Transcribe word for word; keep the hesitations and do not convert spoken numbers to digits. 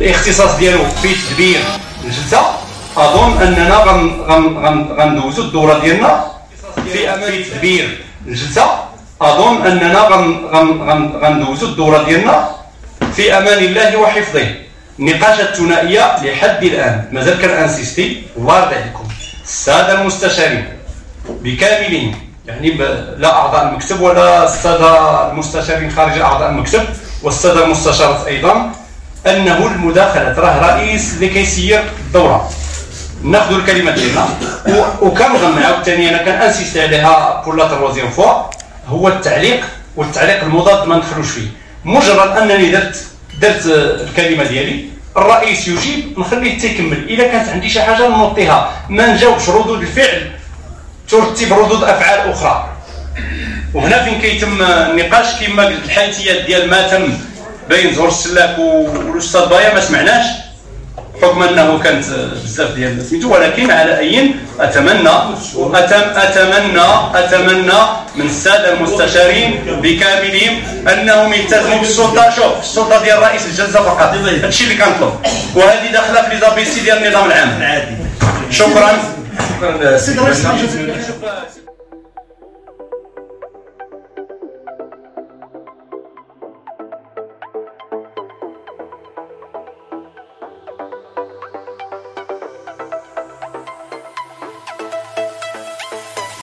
الاختصاص ديالو في تدبير الجلسه. اظن اننا غندوزو الدوره ديالنا في في تدبير الجلسه. اظن اننا غندوزو الدوره ديالنا في امان الله وحفظه. النقاشات الثنائيه لحد الان مازال كنانسيستي، الله يرضي عليكم الساده المستشارين بكاملهم، يعني لا اعضاء المكتب ولا الساده المستشارين خارج اعضاء المكتب والساده المستشارات ايضا، انه المداخلات راه رئيس اللي كيسير الدوره. ناخذ الكلمه ديالنا وكنظن عاوتاني انا كنانسيستي عليها بور لا تروازيام فوا، هو التعليق، والتعليق المضاد ما ندخلوش فيه. مجرد انني درت درت الكلمه ديالي، الرئيس يجيب نخليه تيكمل. اذا كانت عندي شي حاجه نوطيها، ما نجاوبش ردود الفعل ترتب ردود افعال اخرى. وهنا فين كيتم النقاش كما قلت الحيثيات ديال ما تم بين زهور السلاك والاستاذ بايا ما سمعناش، حكم انه كانت بزاف ديال سميتو. ولكن على اي اتمنى وأتم اتمنى اتمنى من الساده المستشارين بكاملهم انهم يلتزموا بالسلطه. شوف السلطه ديال رئيس الجلسه فقط، هادشي اللي كنطلب، وهذه داخله في ليزابيسي ديال النظام العام. شكرا. شكرا.